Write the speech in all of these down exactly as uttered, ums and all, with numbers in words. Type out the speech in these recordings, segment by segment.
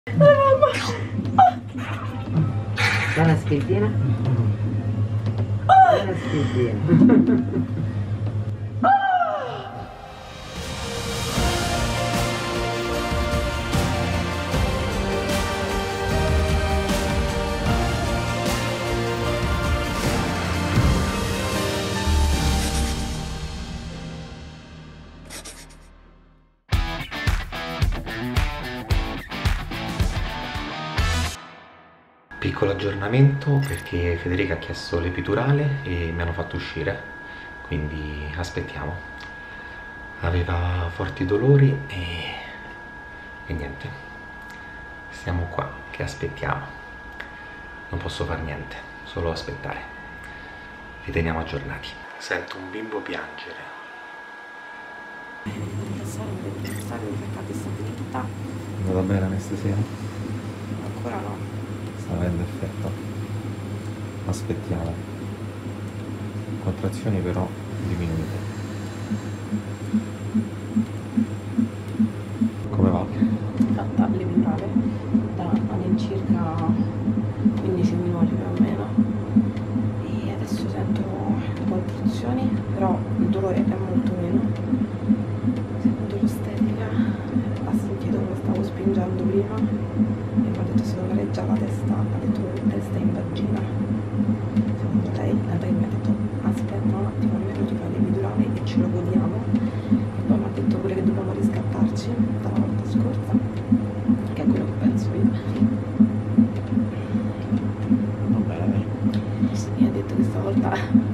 Dalla spintina. Dalla spintina. Piccolo aggiornamento perché Federica ha chiesto l'epidurale e mi hanno fatto uscire, quindi aspettiamo. Aveva forti dolori e, e niente, stiamo qua che aspettiamo. Non posso far niente, solo aspettare. Vi teniamo aggiornati. Sento un bimbo piangere. È andata bene l'anestesia? Ancora no. Sta avendo effetto. Aspettiamo. Contrazioni però diminuite. Come va? Fatta l'epidurale da all'incirca quindici minuti più o meno e adesso sento contrazioni, però il dolore è molto meno. Secondo l'ostetrica ha sentito come stavo spingendo prima e mi ha detto secondo lei già la testa, ha detto la testa in vagina. Secondo lei, lei mi ha detto aspetta un attimo, almeno ti fai l'epidurale e ce lo godiamo. E poi mi ha detto pure che dobbiamo riscattarci dalla volta scorsa, che è quello che penso io. Va bene. Mi ha detto che stavolta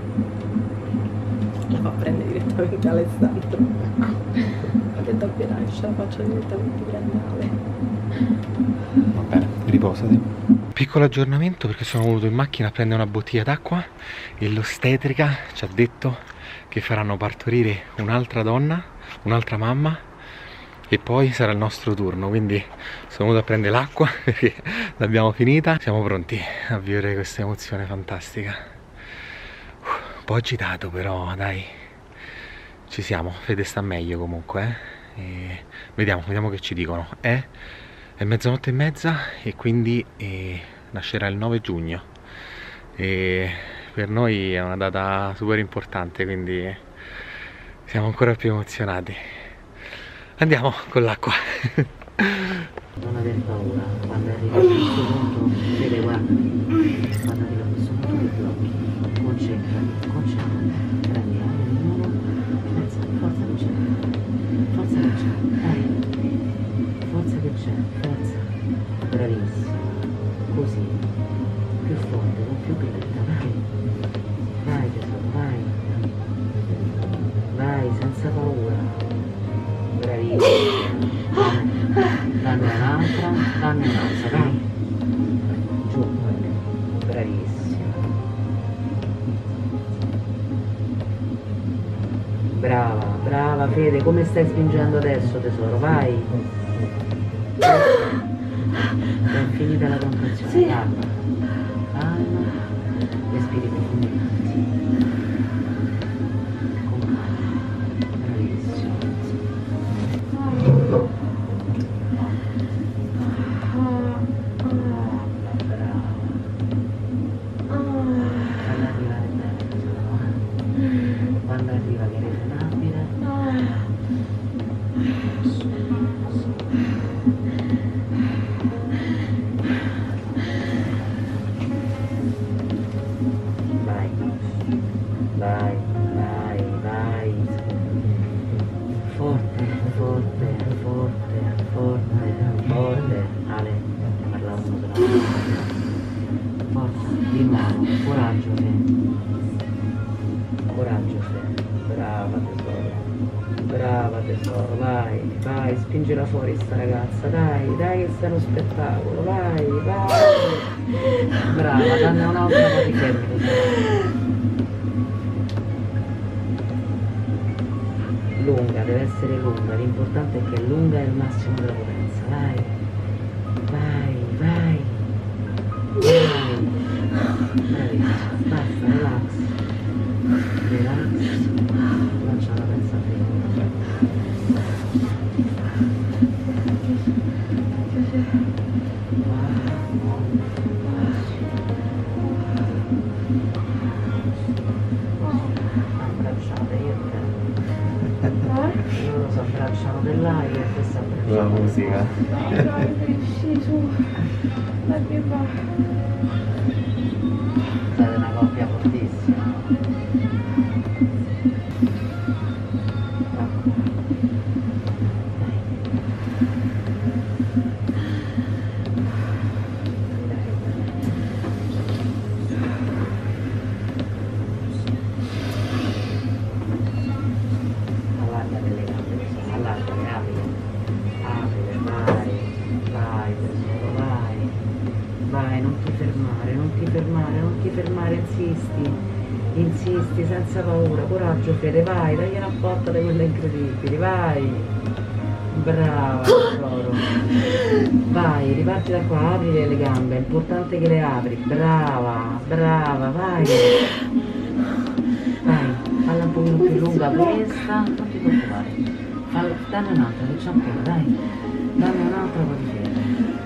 la fa prendere direttamente Alessandro. Ha detto appena esce la faccio direttamente prendere Ale. Va bene, riposati. Piccolo aggiornamento perché sono venuto in macchina a prendere una bottiglia d'acqua e l'ostetrica ci ha detto che faranno partorire un'altra donna, un'altra mamma e poi sarà il nostro turno, quindi sono venuto a prendere l'acqua perché l'abbiamo finita. Siamo pronti a vivere questa emozione fantastica. Un po' agitato però, dai, ci siamo. Fede sta meglio comunque, eh? E vediamo, vediamo che ci dicono. È, è mezzanotte e mezza e quindi eh, nascerà il nove giugno e per noi è una data super importante, quindi siamo ancora più emozionati. Andiamo con l'acqua. Non aver paura, quando arriva a questo punto, vede, guarda, quando arriva a questo punto ti blocchi, concentrati, concentrati, prendi aria di nuovo, forza, forza che c'è, forza che c'è, dai, forza che c'è, forza, bravissimo, così, più forte, con più grinta, vai, vai tesoro, vai, vai, senza paura, bravissimo. Danne un'altra, danne un'altra, dai. Giù, bravissimo. Brava, brava Fede, come stai spingendo adesso tesoro, vai. È finita la contrazione, sì. Calma, calma, respiri profondamente, sì. Con calma, bravissimo. Quando arriva che è irrefrenabile, vai, vai, vai, vai, forte, forte, forte, forte, forte, Ale, parlavamo della forza, di nuovo, coraggio Fe, coraggio Fe, brava tesoro, brava tesoro, vai, vai, spingila fuori sta ragazza, dai, dai che sta uno spettacolo, vai, vai, brava, danne un'altra po' di fermi tesoro. Lunga, deve essere lunga, l'importante è che è lunga e il massimo della potenza, vai, vai, vai, vai, bravissimo, basta, relax, relax, lancia la testa a te. la musica. Sì, su. Dai, va. Siete una coppia fortissima. Allarga delle gambe, allarga, aprile, aprile, vai, vai tesoro, vai, vai, non ti fermare, non ti fermare, non ti fermare, insisti, insisti senza paura, coraggio Fede, vai, dai una botta di quelle incredibili, vai, brava tesoro, vai, riparti da qua, apri le gambe, è importante che le apri, brava, brava, vai, vai, falla un pochino più lunga questa, non ti preoccupare, falla, danne un'altra, facciamo ancora, dai, danne un'altra poi di fede,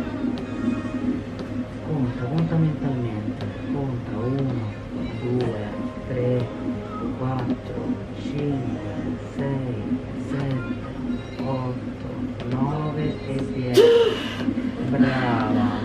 conta, conta mentalmente, conta, uno, due, tre, quattro, cinque, sei, sette, otto, nove e dieci, brava.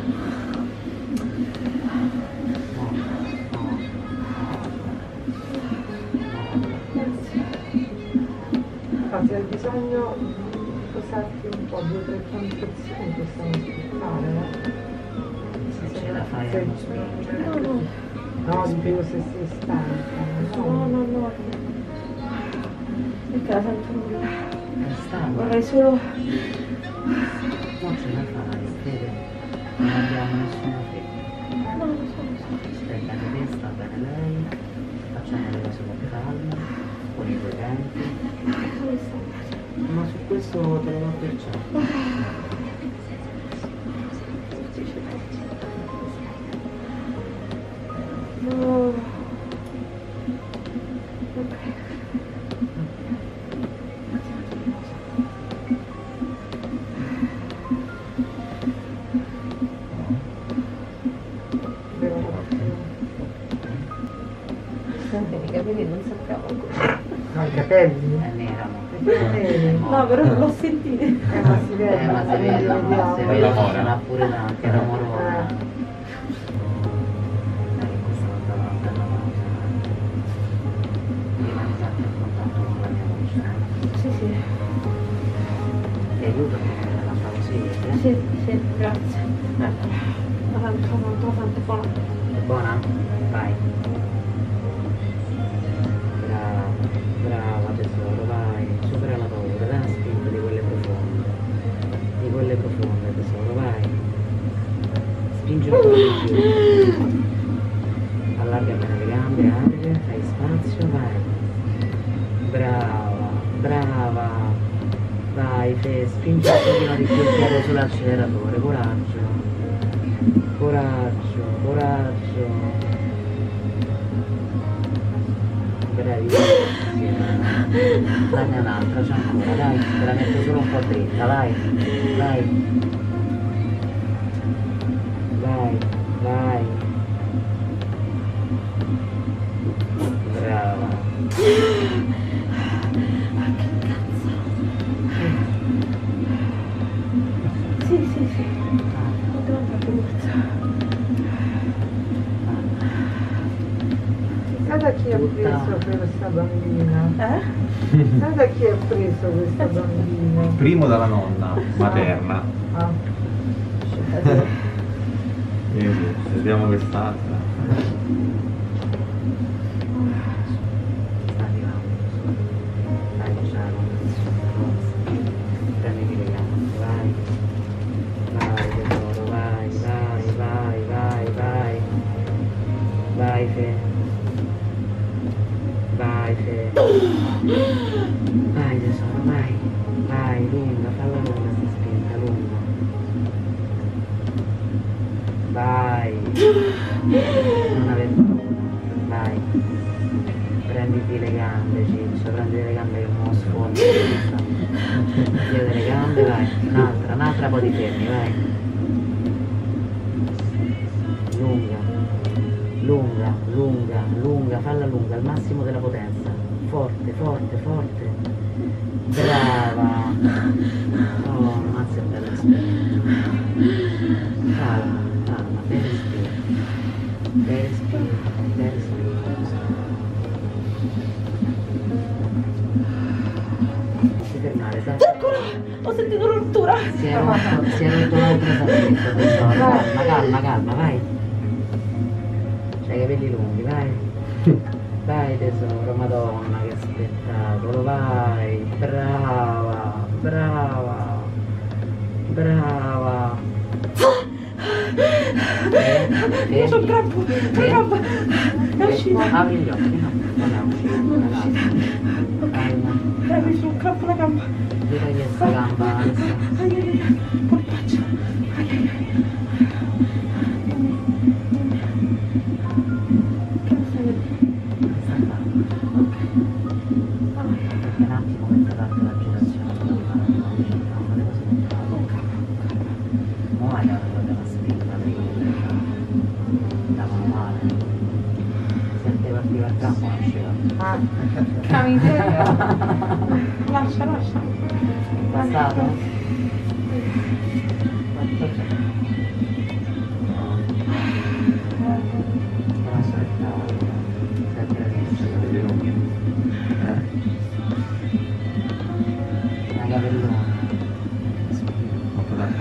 Se hai bisogno di posarti un po', due o tre pianificazioni possiamo aspettare, eh? Se ce la fai a non spingere. No, no. No, dico se sei stanca. No, no, no. Perché la sento nulla. È stanco. Vorrei solo... Non ce la fai, Fede. Non abbiamo nessuna fretta. No, lo so, lo so. Stai bene te, sta bene lei. Facciamo le cose con calma, con i tuoi tempi. Come sta? Ma su questo te lo do per certo. No. Ok. Senti, i capelli non sappiamo ancora. No, i capelli? È nera, mo. I capelli? No, però non l'ho sentito. Eh, ma si vede, Eh, ma si vede, ma si vede, L'amore. ce n'ha pure tanti, era amorosa. Dai, questa volta va bella pausa. Rimani sempre in contatto con la mia voce. Sì, sì. Ti aiuto a mettere la pausa, eh? Sì, sì, grazie. Eh, ma tanto, tanto, tanto buono. È buona? Vai. Brava, brava tesoro, vai. Supera la paura, dai una spinta di quelle profonde. Di quelle profonde tesoro, vai. Spingi un po' di più. Allarga bene le gambe, apri, fai spazio, vai. Brava, brava. Vai Fe, spingi un pochino di più il piede sull'acceleratore, coraggio. Coraggio, coraggio. Bravissima. Danne un'altra, c'è ancora, dai, te la metto solo un po' dritta, vai, vai. Vai, vai. Brava. Sì, sì, sì. Non devo andare più forza. Sai da chi ha Tutta- preso questa bambina? Eh? Sai da chi ha preso questa bambina? Primo dalla nonna materna. Ah, Gesù, vediamo quest'altra. Sta arrivando. Dai, ciao. Prenditi le gambe, vai. Vai tesoro, vai, vai, vai, vai, vai. Vai Fe. Vai Fe. Vai tesoro, vai. Vai, lunga, falla lunga sta spinta, lunga. Vai. Non aver paura. Vai. Prenditi le gambe, Ciccio, prenditi le gambe che mo sfondi. Chiede le gambe, vai. Un'altra, un'altra poi ti fermi, vai. Lunga. Lunga, lunga, lunga, falla lunga, al massimo della potenza. Forte, forte, forte. Brava. Oh, ammazza Calma, calma, dai respiro. Dai respiro, dai respiro. Non ti fermare, dai. Ancora! Ho sentito una rottura! Si è rotto, si è rotto l'altro sacchetto, tesoro. Calma, calma, calma, vai. C'hai i capelli lunghi, vai. Vai tesoro, madonna, che spettacolo, vai. Brava, brava, brava. Eh, Io eh, sono troppo, eh, troppo! È eh, uscita! Apri gli occhi, no, non è uscita, calma. Calma. Dai, mi sono crampo la gamba! Gira questa gamba, Alessa. Ai ai ai, polpaccio! Ai ai ai! Perché un attimo mette parte la girazione, fanno le cose con calma. Ma vai a fare la spinta, perché andavano male. Sente partiva il campo, non usciva. Ah, che miseria! Lascia, lascia! Passato? Quanto c'è? Non so il cavolo, sempre visto, capelli lunghi. Una capellona. Molto d'acqua.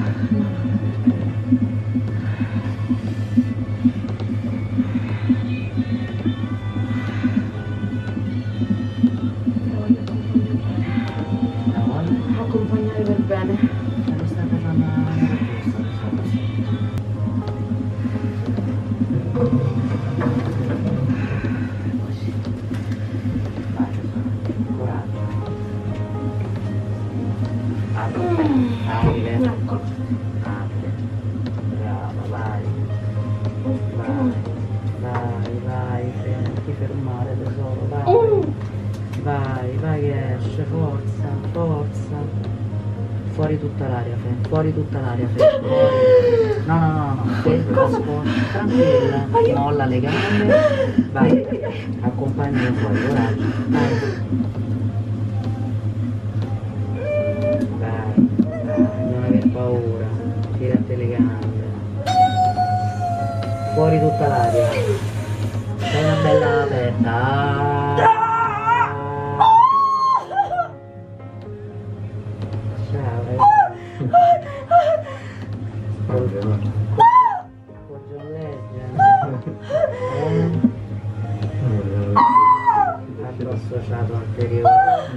La vuoi? Accompagnare per bene. Ma lo stai facendo una maniera giusta, tesoro. Così. Vai tesoro, coraggio. Apri, apri, Ecco. apri. Brava, vai. Vai, vai, vai, non ti fermare tesoro, vai. Vai, vai che esce, forza, forza. Fuori tutta l'aria, Fe, fuori tutta l'aria, Fe. Fuori. No, no, no, no, ferma, sposta, tranquilla, molla le gambe. Vai, accompagnalo fuori, coraggio. Vai. Vai, vai, non aver paura, tirate le gambe. Fuori tutta l'aria. Fai una bella aperta. Ciao, ragazzi. Poggio legge. Eh? Altro associato anteriore.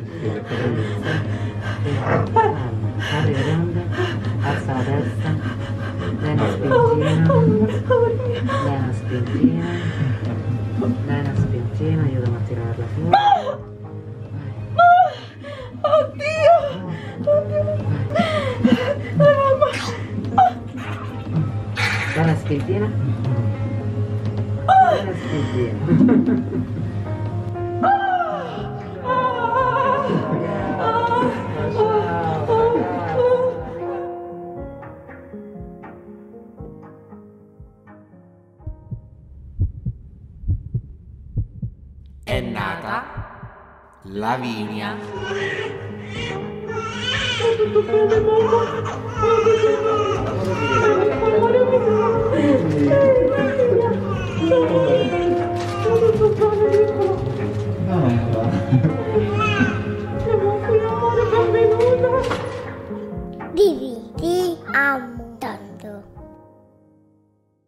Calma, apri le gambe, alza la testa, dai una spintina, dai una spintina, dai una spintina, aiutami a tirarla fuori. Oddio! Oddio! Dai, mamma! Dai una spintina. Dai una spintina. È nata Lavinia. Tutto bene, mamma! Amore mio! Tutto bene, piccolo! Siamo qui, amore, benvenuta! Dividi a